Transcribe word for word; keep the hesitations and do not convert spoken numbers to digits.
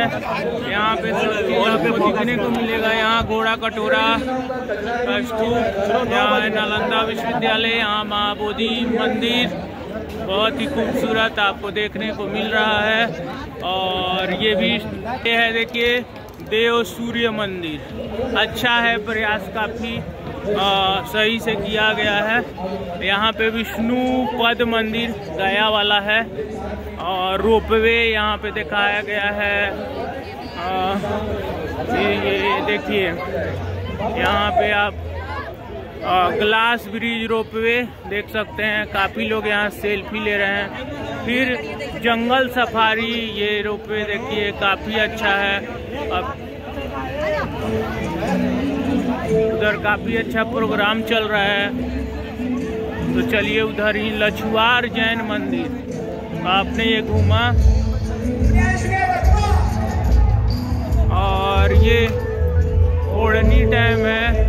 यहाँ पे आपको दिखने को मिलेगा। यहाँ घोड़ा कटोरा का स्तूप, यहाँ है नालंदा विश्वविद्यालय, यहाँ महाबोधि मंदिर बहुत ही खूबसूरत आपको देखने को मिल रहा है। और ये भी है, देखिए देव सूर्य मंदिर, अच्छा है, प्रयास काफ़ी सही से किया गया है। यहाँ पे विष्णु पद मंदिर गया वाला है और रोपवे यहाँ पे दिखाया गया है। आ, ये, ये देखिए यहाँ पे आप आ, ग्लास ब्रिज रोपवे देख सकते हैं, काफ़ी लोग यहाँ सेल्फी ले रहे हैं। फिर जंगल सफारी, ये रोपवे देखिए काफ़ी अच्छा है। अब उधर काफ़ी अच्छा प्रोग्राम चल रहा है, तो चलिए उधर ही लछुआर जैन मंदिर आपने ये घूमा। और ये ओढ़नी डैम है,